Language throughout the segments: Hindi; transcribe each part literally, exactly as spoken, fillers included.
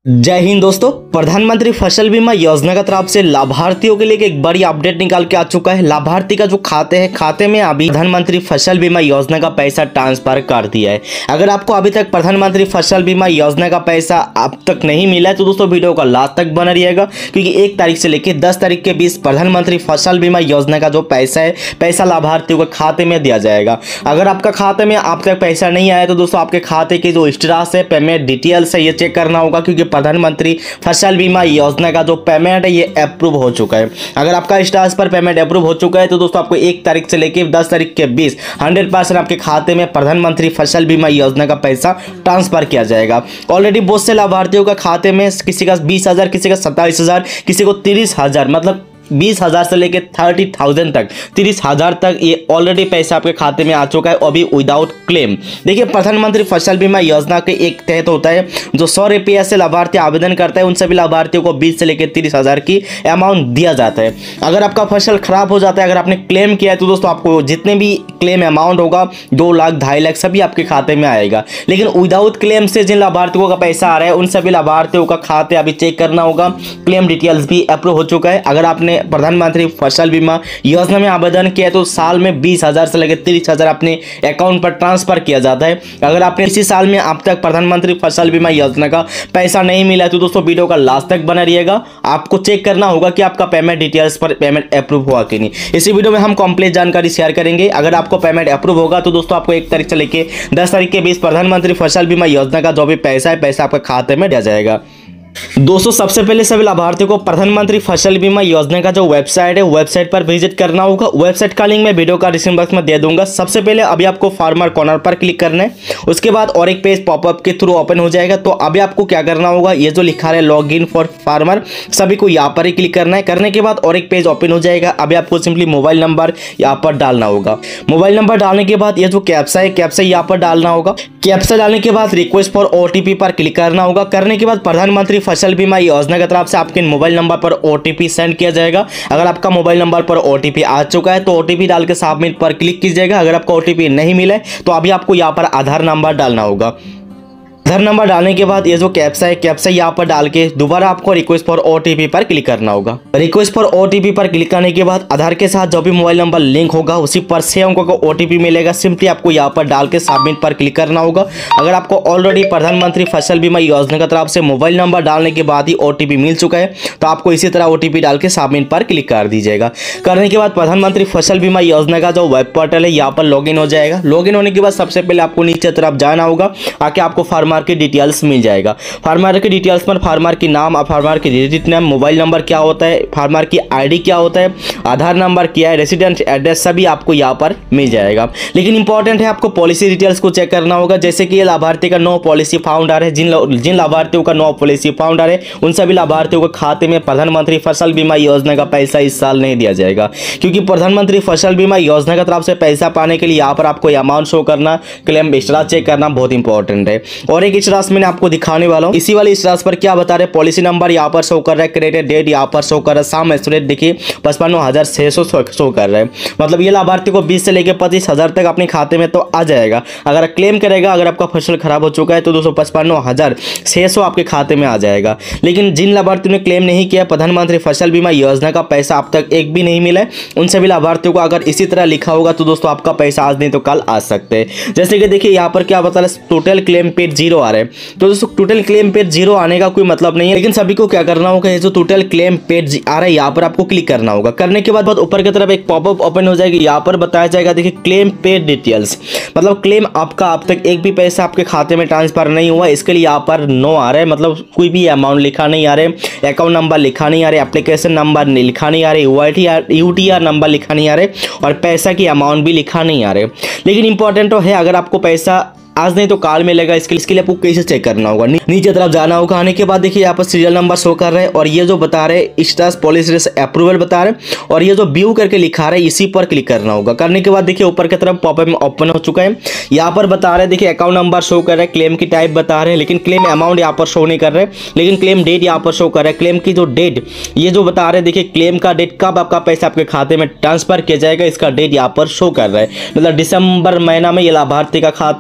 जय हिंद दोस्तों। प्रधानमंत्री फसल बीमा योजना की तरफ से लाभार्थियों के लिए एक बड़ी अपडेट निकाल के आ चुका है। लाभार्थी का जो खाते है खाते में अभी प्रधानमंत्री फसल बीमा योजना का पैसा ट्रांसफर कर दिया है। अगर आपको अभी तक प्रधानमंत्री फसल बीमा योजना का पैसा अब तक नहीं मिला है तो दोस्तों वीडियो का लास्ट तक बना रहिएगा, क्योंकि एक तारीख से लेकर दस तारीख के बीच प्रधानमंत्री फसल बीमा योजना का जो पैसा है पैसा लाभार्थियों के खाते में दिया जाएगा। अगर आपका खाते में अब तक पैसा नहीं आया तो दोस्तों आपके खाते की जो स्टेटस है, पेमेंट डिटेल्स है, ये चेक करना होगा, क्योंकि प्रधानमंत्री फसल बीमा योजना का जो पेमेंट है ये अप्रूव हो चुका है। अगर आपका स्टेटस पर पेमेंट अप्रूव हो चुका है तो दोस्तों आपको एक तारीख से लेकर दस तारीख के बीच हंड्रेड परसेंट आपके खाते में प्रधानमंत्री फसल बीमा योजना का पैसा ट्रांसफर किया जाएगा। ऑलरेडी बहुत से लाभार्थियों का खाते में किसी का बीस हजार, किसी का सत्ताईस हजार, किसी को तीस हजार, मतलब बीस हजार से लेके थर्टी थाउजेंड तक तीस हजार तक ये ऑलरेडी पैसा आपके खाते में आ चुका है, अभी विदाउट क्लेम। देखिए, प्रधानमंत्री फसल बीमा योजना के एक तहत होता है जो सौ रुपया से लाभार्थी आवेदन करता है, उन सभी लाभार्थियों को बीस से लेकर तीस हजार की अमाउंट दिया जाता है। अगर आपका फसल खराब हो जाता है, अगर आपने क्लेम किया है तो दोस्तों आपको जितने भी क्लेम अमाउंट होगा दो लाख ढाई लाख सभी आपके खाते में आएगा। लेकिन विदाउट क्लेम से जिन लाभार्थियों का पैसा आ रहा है उन सभी लाभार्थियों का खाते अभी चेक करना होगा। क्लेम डिटेल्स भी अप्रूव हो चुका है। अगर आपने प्रधानमंत्री फसल बीमा योजना में आवेदन किया तो साल में बीस हजार से लेकर तीस हजार अपने अकाउंट पर ट्रांसफर किया जाता है। अगर आपने इसी साल में अब तक प्रधानमंत्री फसल बीमा योजना का पैसा नहीं मिला तो दोस्तों वीडियो का लास्ट तक बना रहिएगा। आपको चेक करना होगा कि आपका पेमेंट डिटेल्स पर पेमेंट अप्रूव हुआ कि नहीं। इसी वीडियो में हम कंप्लीट जानकारी शेयर करेंगे। अगर आपको पेमेंट अप्रूव होगा तो दोस्तों आपको एक तारीख से लेकर दस तारीख के बीच प्रधानमंत्री फसल बीमा योजना का जो भी पैसा है पैसा आपके खाते में दिया जाएगा। दोस्तों, सबसे पहले सभी लाभार्थियों को प्रधानमंत्री फसल बीमा योजना का जो वेबसाइट है वेबसाइट पर विजिट करना होगा। वेबसाइट का लिंक मैं वीडियो का डिस्क्रिप्शन बॉक्स में दे दूंगा। सबसे पहले अभी आपको फार्मर कॉर्नर पर क्लिक करना है, उसके बाद और एक पेज पॉपअप के थ्रू ओपन हो जाएगा। तो अभी आपको क्या करना होगा, ये जो लिखा है लॉग इन फॉर फार्मर, सभी को यहाँ पर ही क्लिक करना है। करने के बाद और एक पेज ओपन हो जाएगा। अभी आपको सिंपली मोबाइल नंबर यहाँ पर डालना होगा। मोबाइल नंबर डालने के बाद ये जो कैप्चा है कैप्चा यहाँ पर डालना होगा। कैप्चा डालने के बाद रिक्वेस्ट फॉर ओटीपी पर क्लिक करना होगा। करने के बाद प्रधानमंत्री फसल बीमा योजना की तरफ से आपके मोबाइल नंबर पर ओटीपी सेंड किया जाएगा। अगर आपका मोबाइल नंबर पर ओटीपी आ चुका है तो ओटीपी डाल के सबमिट पर क्लिक कीजिएगा। अगर आपका ओटीपी नहीं मिला है तो अभी आपको यहाँ पर आधार नंबर डालना होगा। आधार नंबर डालने के बाद ये जो कैप्चा है कैप्चा यहाँ पर डाल के दोबारा आपको रिक्वेस्ट फॉर ओटीपी पर क्लिक करना होगा। रिक्वेस्ट फॉर ओटीपी पर क्लिक करने के बाद आधार के साथ जो भी मोबाइल नंबर लिंक होगा उसी पर छह अंकों का ओटीपी मिलेगा। सिंपली आपको यहाँ पर डाल के सबमिट पर क्लिक करना होगा। अगर आपको ऑलरेडी प्रधानमंत्री फसल बीमा योजना की तरफ से मोबाइल नंबर डालने के बाद ही ओटीपी मिल चुका है तो आपको इसी तरह ओटीपी डाल के सबमिट पर क्लिक कर दीजिएगा। करने के बाद प्रधानमंत्री फसल बीमा योजना का जो वेब पोर्टल है यहाँ पर लॉग इन हो जाएगा। लॉग इन होने के बाद सबसे पहले आपको नीचे तरफ जाना होगा, आके आपको फार्मर की डिटेल्स मिल जाएगा। फार्मर की डिटेल्स पर फार्मर की नाम, फार्मर की रजिस्टर्ड नाम, मोबाइल नंबर क्या होता है, फार्मर की आईडी क्या होता है, आधार नंबर क्या है, रेसिडेंट एड्रेस सभी आपको यहाँ पर मिल जाएगा। लेकिन इंपॉर्टेंट है आपको पॉलिसी डिटेल्स को चेक करना होगा। जैसे कि ये लाभार्थी का नो पॉलिसी फाउंडर है, जिन जिन लाभार्थियों का नो पॉलिसी फाउंडर है उन सभी लाभार्थियों के खाते में प्रधानमंत्री फसल बीमा योजना का पैसा इस साल नहीं दिया जाएगा, क्योंकि प्रधानमंत्री फसल बीमा योजना की तरफ से पैसा पाने के लिए यहाँ पर आपको अमाउंट शो करना, क्लेम स्टेटस चेक करना बहुत इंपॉर्टेंट है। और एक स्टेटस मैंने आपको दिखाने वाला हूँ। इसी वाले स्टेटस पर क्या बता रहे, पॉलिसी नंबर यहाँ पर शो कर रहा है, क्रेडिट डेट यहाँ पर शो कर रहा है, साम एस्टोरेट देखिए पचपन हजार छह सौ शो कर रहा है। मतलब ये लाभार्थी को बीस से लेकर पच्चीस हजार तक अपने खाते में तो आ जाएगा। अगर क्लेम करेगा, अगर आपका फसल खराब हो चुका है तो दोस्तों पचपन हजार छह सौ आपके खाते में आ जाएगा। लेकिन जिन लाभार्थियों ने क्लेम नहीं किया, प्रधानमंत्री फसल बीमा योजना का पैसा अब तक एक भी नहीं मिला है, उन सभी लाभार्थियों को अगर इसी तरह लिखा होगा तो दोस्तों आपका पैसा आज नहीं तो कल आ सकते हैं। जैसे कि देखिए यहाँ पर क्या बता रहा है, टोटल क्लेम पेड जीरो आ रहे हैं। तो दोस्तों टोटल क्लेम पेड जीरो आने का कोई मतलब नहीं है, लेकिन सभी को क्या करना होगा, ये जो टोटल क्लेम पेड आ रहा है यहाँ पर आपको क्लिक करना होगा। करने के बाद बाद ऊपर की तरफ एक पॉपअप ओपन हो जाएगी। यहाँ पर बताया जाएगा देखिए क्लेम पेड डिटेल्स, मतलब क्लेम आपका अब तक एक भी पैसा आपके खाते में ट्रांसफर नहीं हुआ, इसके लिए यहाँ पर नो आ रहा है। मतलब कोई भी अमाउंट लिखा नहीं आ रहा है, अकाउंट नंबर लिखा नहीं आ रहा है, एप्लीकेशन नंबर लिखा नहीं आ रहा है, यूटीआर नंबर लिखा नहीं आ रहा है और पैसा की अमाउंट भी लिखा नहीं आ रहा है। लेकिन इंपॉर्टेंट तो है, अगर आपको पैसा आज नहीं तो काल मिलेगा, इसके इसके लिए आपको कैसे चेक करना होगा, नीचे तरफ जाना होगा। आने के बाद देखिए यहाँ पर सीरियल नंबर शो कर रहे हैं और ये जो बता रहे स्टेटस पॉलिसी अप्रूवल बता रहे और ये जो व्यू करके लिखा रहा है इसी पर क्लिक करना होगा। करने के बाद देखिए ऊपर की तरफ पॉपअप में ओपन हो चुका है। यहाँ पर बता रहे देखिए अकाउंट नंबर शो कर रहे हैं, क्लेम की टाइप बता रहे हैं, लेकिन क्लेम अमाउंट यहाँ पर शो नहीं कर रहे, लेकिन क्लेम डेट यहाँ पर शो कर रहा है। क्लेम की जो डेट ये जो बता रहे देखिए क्लेम का डेट कब आपका पैसा आपके खाते में ट्रांसफर किया जाएगा, इसका डेट यहाँ पर शो कर रहा है। मतलब दिसंबर महीना में ये लाभार्थी का खाते में पैसा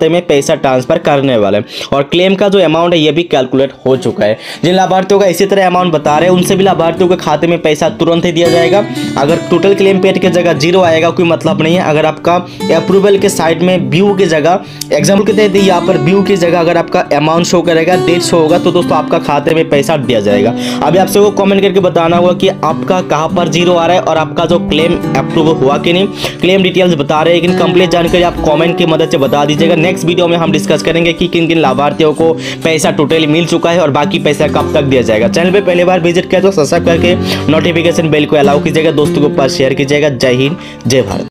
पैसा ट्रांसफर करने वाले हैं और क्लेम का जो अमाउंट है ये भी कैलकुलेट हो चुका है। जिन लाभार्थियों का इसी तरह अमाउंट बता रहे हैं उनसे भी लाभार्थियों के खाते में पैसा तुरंत ही दिया जाएगा। अगर टोटल क्लेम पेड की जगह जीरो आएगा कोई मतलब नहीं है। अगर आपका अप्रूवल के साइड में व्यू की जगह एग्जाम्पल के तहत यहाँ पर व्यू की जगह अगर आपका अमाउंट शो करेगा, डेट शो होगा, तो दोस्तों आपका खाते में पैसा दिया जाएगा। अभी आपसे वो कमेंट करके बताना होगा कि आपका कहां पर जीरो आ रहा है और आपका जो क्लेम अप्रूव हुआ कि नहीं। क्लेम डिटेल्स बता रहे हैं लेकिन कंप्लीट जानकारी आप कमेंट की मदद से बता दीजिएगा। नेक्स्ट वीडियो में हम डिस्कस करेंगे कि किन किन लाभार्थियों को पैसा टोटली मिल चुका है और बाकी पैसा कब तक दिया जाएगा। चैनल पे पहली बार विजिट किया तो सब्सक्राइब करके नोटिफिकेशन बेल को अलाउ कीजिएगा, दोस्तों के पास शेयर कीजिएगा। जय हिंद, जय भारत।